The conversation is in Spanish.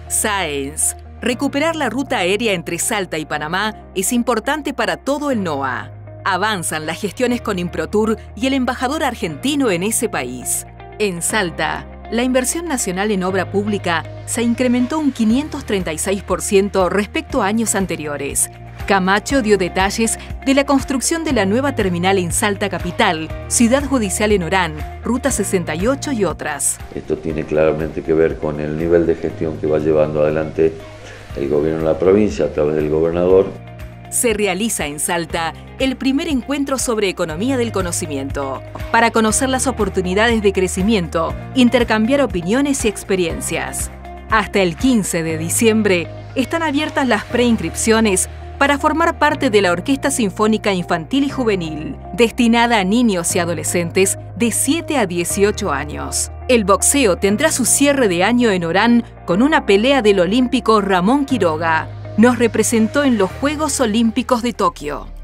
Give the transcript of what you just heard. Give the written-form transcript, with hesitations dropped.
Science. Recuperar la ruta aérea entre Salta y Panamá es importante para todo el NOA. Avanzan las gestiones con Improtur y el embajador argentino en ese país. En Salta, la inversión nacional en obra pública se incrementó un 536% respecto a años anteriores. Camacho dio detalles de la construcción de la nueva terminal en Salta Capital, Ciudad Judicial en Orán, Ruta 68 y otras. Esto tiene claramente que ver con el nivel de gestión que va llevando adelante el gobierno de la provincia a través del gobernador. Se realiza en Salta el primer encuentro sobre economía del conocimiento, para conocer las oportunidades de crecimiento, intercambiar opiniones y experiencias. Hasta el 15 de diciembre están abiertas las preinscripciones para formar parte de la Orquesta Sinfónica Infantil y Juvenil, destinada a niños y adolescentes de 7 a 18 años. El boxeo tendrá su cierre de año en Orán con una pelea del olímpico Ramón Quiroga. Nos representó en los Juegos Olímpicos de Tokio.